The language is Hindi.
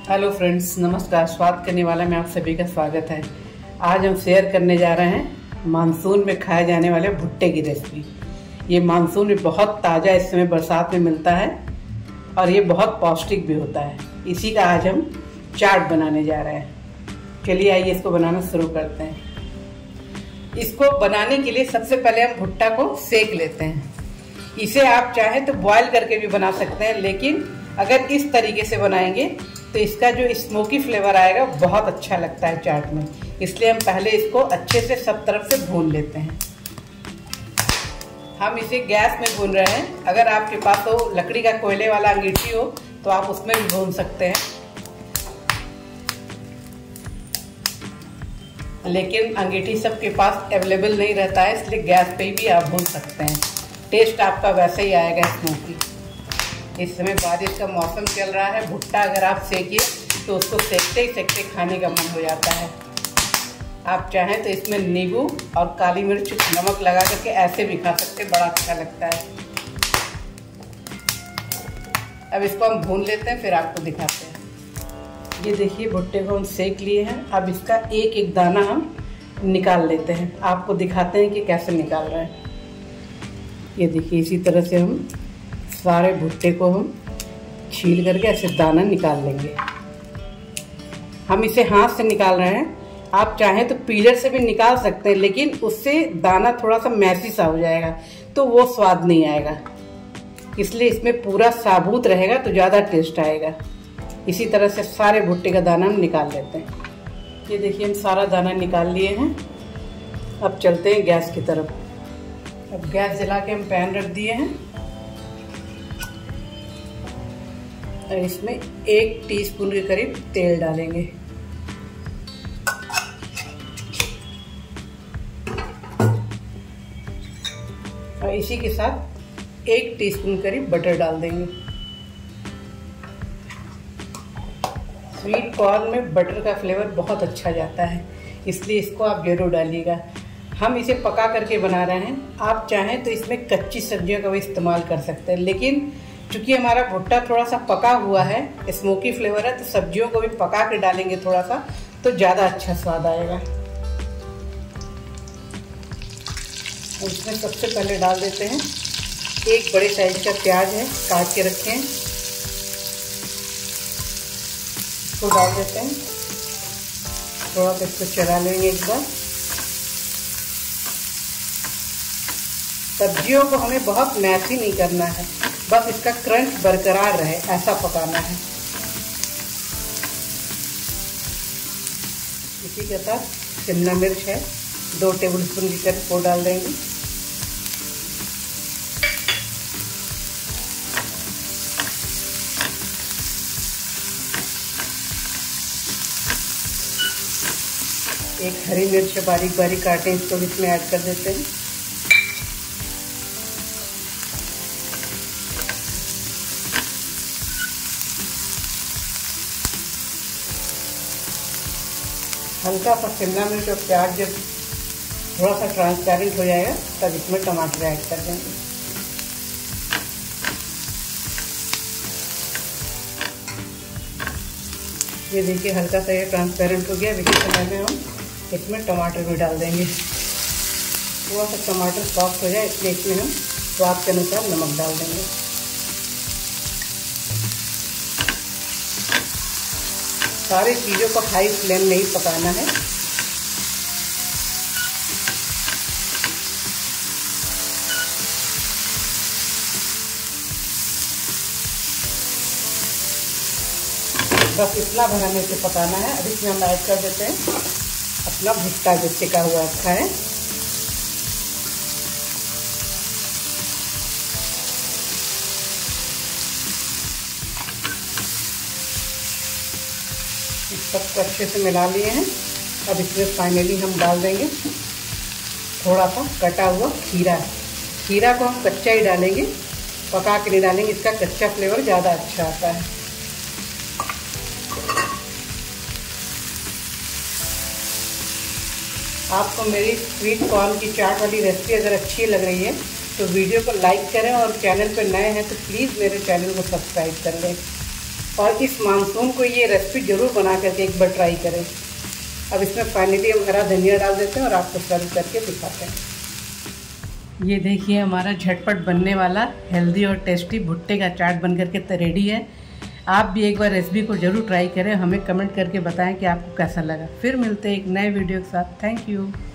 हेलो फ्रेंड्स, नमस्कार। स्वाद करने वाला में आप सभी का स्वागत है। आज हम शेयर करने जा रहे हैं मानसून में खाए जाने वाले भुट्टे की रेसिपी। ये मानसून में बहुत ताज़ा इस समय बरसात में मिलता है और ये बहुत पौष्टिक भी होता है। इसी का आज हम चाट बनाने जा रहे हैं। चलिए आइए इसको बनाना शुरू करते हैं। इसको बनाने के लिए सबसे पहले हम भुट्टा को सेक लेते हैं। इसे आप चाहें तो बॉयल करके भी बना सकते हैं, लेकिन अगर इस तरीके से बनाएंगे तो इसका जो स्मोकी फ्लेवर आएगा बहुत अच्छा लगता है चाट में। इसलिए हम पहले इसको अच्छे से सब तरफ से भून लेते हैं। हम इसे गैस में भून रहे हैं। अगर आपके पास हो लकड़ी का कोयले वाला अंगीठी हो तो आप उसमें भी भून सकते हैं, लेकिन अंगीठी सबके पास अवेलेबल नहीं रहता है, इसलिए गैस पे भी आप भून सकते हैं। टेस्ट आपका वैसे ही आएगा स्मोकी। इस समय बारिश का मौसम चल रहा है। भुट्टा अगर आप सेकिए तो उसको सेकते ही सेकते खाने का मन हो जाता है। आप चाहें तो इसमें नींबू और काली मिर्च नमक लगा करके ऐसे भी खा सकते हैं, बड़ा अच्छा लगता है। अब इसको हम भून लेते हैं, फिर आपको दिखाते हैं। ये देखिए भुट्टे को हम सेक लिए हैं। अब इसका एक एक दाना हम निकाल लेते हैं। आपको दिखाते हैं कि कैसे निकाल रहे हैं। ये देखिए इसी तरह से हम सारे भुट्टे को हम छील करके ऐसे दाना निकाल लेंगे। हम इसे हाथ से निकाल रहे हैं। आप चाहें तो पीलर से भी निकाल सकते हैं, लेकिन उससे दाना थोड़ा सा मैसी सा हो जाएगा तो वो स्वाद नहीं आएगा। इसलिए इसमें पूरा साबुत रहेगा तो ज़्यादा टेस्ट आएगा। इसी तरह से सारे भुट्टे का दाना हम निकाल लेते हैं। ये देखिए हम सारा दाना निकाल लिए हैं। अब चलते हैं गैस की तरफ। अब गैस जला के हम पैन रख दिए हैं और इसमें 1 टीस्पून के करीब तेल डालेंगे। और इसी के साथ 1 टीस्पून करीब बटर डाल देंगे। स्वीट कॉर्न में बटर का फ्लेवर बहुत अच्छा जाता है, इसलिए इसको आप जरूर डालिएगा। हम इसे पका करके बना रहे हैं। आप चाहें तो इसमें कच्ची सब्जियों का भी इस्तेमाल कर सकते हैं, लेकिन चूँकि हमारा भुट्टा थोड़ा सा पका हुआ है, स्मोकी फ्लेवर है, तो सब्जियों को भी पका के डालेंगे थोड़ा सा तो ज़्यादा अच्छा स्वाद आएगा। इसमें सबसे पहले डाल देते हैं 1 बड़े साइज का प्याज है, काट के रखे हैं, इसको डाल देते हैं। थोड़ा सा इसको चला लेंगे एक बार। सब्जियों को हमें बहुत मैसी नहीं करना है, बस इसका क्रंच बरकरार रहे ऐसा पकाना है। इसी के साथ शिमला मिर्च है 2 टेबलस्पून की करीब, वो डाल देंगे। एक हरी मिर्च बारीक बारीक काटे, इसको भी इसमें ऐड कर देते हैं। हल्का सा शिमला मिर्च और प्याज जब थोड़ा सा ट्रांसपेरेंट हो जाएगा तब इसमें टमाटर ऐड कर देंगे। ये देखिए हल्का सा ये ट्रांसपेरेंट हो गया। इसी समय में हम इसमें टमाटर भी डाल देंगे। थोड़ा सा टमाटर सॉफ्ट हो जाए इसलिए इसमें हम स्वाद के अनुसार नमक डाल देंगे। सारी चीज़ों को हाई फ्लेम में ही पकाना है। बस इतना भर हमें इसे पकाना है। अब इसमें हम ऐड कर देते हैं अपना भुट्टा जो सेका हुआ रखा है। सबको अच्छे से मिला लिए हैं। अब इसमें फाइनली हम डाल देंगे थोड़ा सा कटा हुआ खीरा। खीरा को हम कच्चा ही डालेंगे, पका के नहीं डालेंगे, इसका कच्चा फ्लेवर ज़्यादा अच्छा आता है। आपको मेरी स्वीट कॉर्न की चाट वाली रेसिपी अगर अच्छी लग रही है तो वीडियो को लाइक करें और चैनल पर नए हैं तो प्लीज़ मेरे चैनल को सब्सक्राइब कर लें। और इस मानसून को ये रेसिपी ज़रूर बना करके एक बार ट्राई करें। अब इसमें फाइनली हम हरा धनिया डाल देते हैं और आपको सर्व करके दिखाते हैं। ये देखिए हमारा झटपट बनने वाला हेल्दी और टेस्टी भुट्टे का चाट बन करके रेडी है। आप भी एक बार रेसिपी को ज़रूर ट्राई करें, हमें कमेंट करके बताएं कि आपको कैसा लगा। फिर मिलते हैं एक नए वीडियो के साथ। Thank you.